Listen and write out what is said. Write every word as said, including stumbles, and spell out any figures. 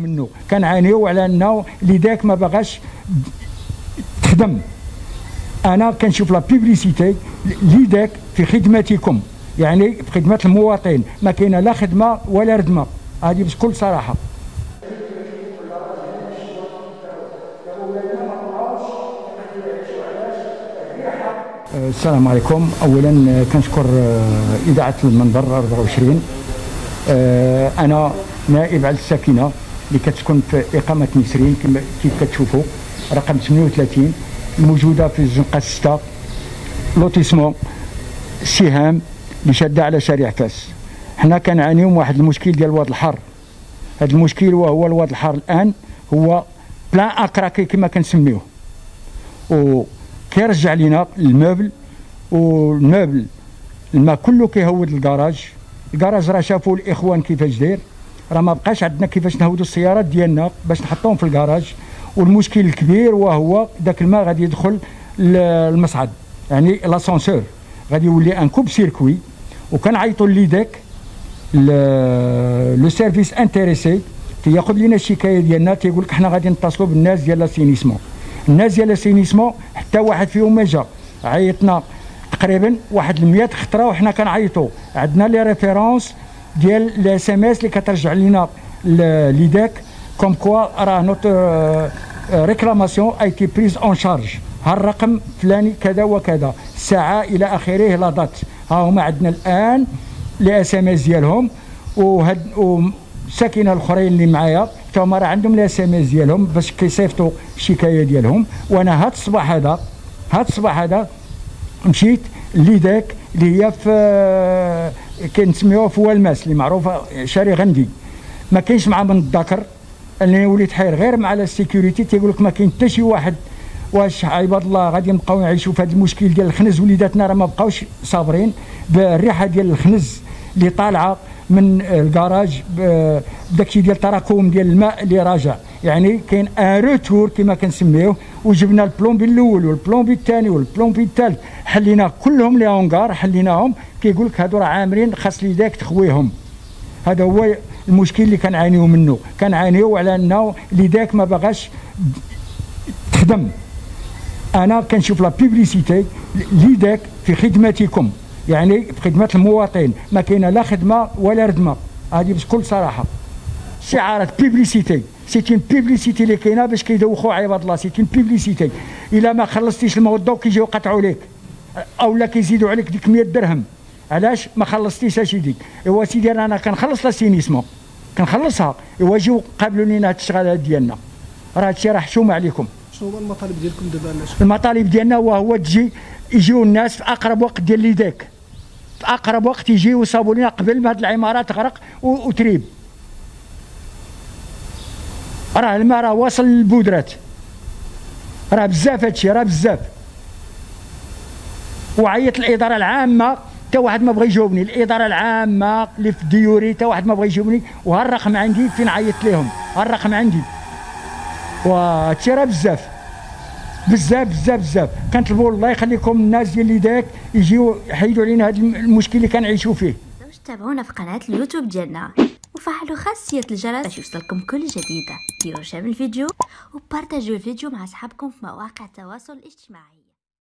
منه، كنعانيو على انه لذاك ما بغاش تخدم. انا كنشوف لا بيبليسيتي لذاك في خدمتكم، يعني في خدمه المواطن، ما كاينه لا خدمه ولا ردمه، هذه بكل صراحه. السلام عليكم. اولا كنشكر اذاعه المنبر أربعة وعشرين. انا نائب على الساكنه اللي كتسكن في اقامه نسرين كما كيف كتشوفوا، رقم ثمانية وثلاثين، الموجوده في الزنقه ستة، لوتيسمون سهام اللي شاده على شارع فاس. حنا كنعانيو من واحد المشكل ديال الواد الحار. هذا المشكل وهو الواد الحار الان هو بلان اكراكي كما كنسميوه، و كيرجع لينا الموبل، والموبل الماء كله كيهود الكراج. الكراج راه شافوا الاخوان كيفاش داير، راه ما بقاش عندنا كيفاش نهودوا السيارات ديالنا باش نحطوهم في الكراج. والمشكل الكبير وهو داك الماء غادي يدخل للمصعد، يعني لاسانسور غادي يولي ان كوب سيركوي. وكنعيطوا لذاك لو سيرفيس انتريسي تياخذ لنا الشكايه ديالنا، تيقول لك حنا غادي نتصلوا بالناس ديال لاسينيسمون. الناس ديال لاسينيسمون حتى واحد فيهم ما جا. عيطنا تقريبا واحد المية خطره وحنا كنعيطوا، عندنا لي ريفيرونس ديال لي اس ام اس اللي كترجع لنا لذاك كوم كوا راه نوت ريكلاماسيون اي تي بريز اون شارج، ها الرقم فلاني كذا وكذا، الساعه الى اخره، لا دات. ها هما عندنا الان لي اس ام اس ديالهم، وهاد الساكنه الاخرين اللي معايا حتى هما راه عندهم لي اس ام اس ديالهم باش كيصيفطوا الشكايه ديالهم. وانا هاد الصباح هذا هاد الصباح هذا مشيت لذاك اللي هي في كنسميوها في والماس اللي معروفه شاري غندي. ما كاينش مع من الذكر، انا وليت حير غير مع السيكوريتي، تيقول لك ما كاين حتى شي واحد. واش عباد الله غادي نبقاو نعيشوا في هذا المشكل ديال الخنز؟ وليداتنا راه ما بقاوش صابرين بالريحه ديال الخنز اللي طالعه من الكراج بداكشي ديال التراكم ديال الماء اللي راجع. يعني كاين ان روتور كما كنسميوه، وجبنا البلومبي الاول والبلومبي الثاني والبلومبي الثالث، حلينا كلهم لي اونغار حليناهم. كيقول لك هادو راه عامرين، خاص لذاك تخويهم. هذا هو المشكل اللي كنعانيو منه، كنعانيو على انه لذاك ما بغاش تخدم. انا كنشوف لا بيبليسيتي لذاك في خدمتكم، يعني في خدمه المواطن، ما كاينه لا خدمه ولا ردمه، هذه بكل صراحه. شعارات بيبليسيتي، سي اون بيبليسيتي اللي كاينه باش كيدوخوا عباد الله، سي اون بيبليسيتي. الا ما خلصتيش الموضوع كيجيو يقطعوا لك، او لا كيزيدوا عليك ديك مية درهم. علاش ما خلصتيش اسيدي؟ ايوا سيدي انا كنخلص لاسينيسمون، كنخلصها، ايوا جيو قابلوا لينا هاد الشغالات ديالنا. راه هادشي راه حشومه عليكم. شنو هما المطالب ديالكم دابا؟ المطالب ديالنا وهو تجي يجيو الناس في اقرب وقت ديال لذاك، في اقرب وقت يجيو يصاوبوا لنا قبل ما هاد العمارات تغرق وتريب. راه الماء راه واصل للبودرات، راه بزاف هادشي، راه بزاف. وعيط الاداره العامه حتى واحد ما بغى يجاوبني، الاداره العامه اللي في ديوري حتى واحد ما بغى يجاوبني. وها الرقم عندي فين عيطت لهم، ها الرقم عندي. وهادشي راه بزاف بزاف بزاف بزاف. كنطلبوا الله يخليكم الناس ديال لذاك يجيو يحيدوا علينا هذا المشكل اللي كنعيشوا فيه. تنساوش تابعونا في قناه اليوتيوب ديالنا وفعلوا خاصيه الجرس باش يوصلكم كل جديد. ديروا شير الفيديو وبارطاجيو الفيديو مع اصحابكم في مواقع التواصل الاجتماعي.